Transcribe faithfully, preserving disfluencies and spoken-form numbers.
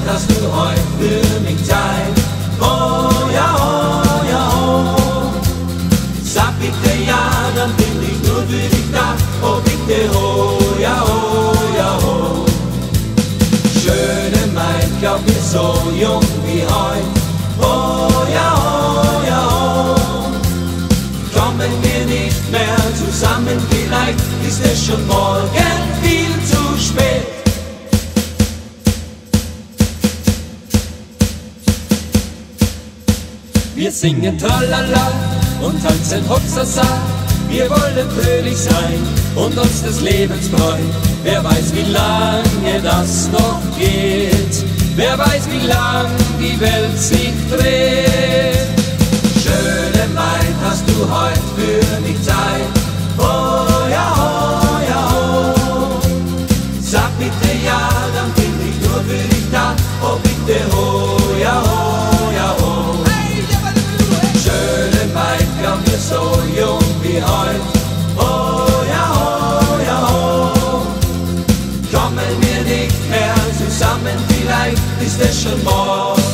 hast du heute für mich Zeit. Oh ja, oh ja, oh. Sag bitte ja, dann bin ich nur für dich da. Oh bitte, oh ja, oh ja, oh. Schöne Maid, glaub mir so jung wie heut. Oh ja, oh ja, oh. Kommen wir nicht mehr zusammen, vielleicht ist es schon morgen viel zu spät. Wir singen Tralala und tanzen Hopsasa. Wir wollen fröhlich sein und uns des Lebens freuen. Wer weiß, wie lange das noch geht. Wer weiß, wie lang die Welt sich dreht. Schöne Maid, hast du heute für mich Zeit? Oh ja, oh ja, oh. Sag bitte ja, dann bin ich nur für dich da. Oh bitte, oh ja, oh ja, oh. Schöne Maid, glaub mir so jung wie heut. Oh ja, oh ja, oh. Kommen wir nicht mehr zusammen, vielleicht ist es schon morgen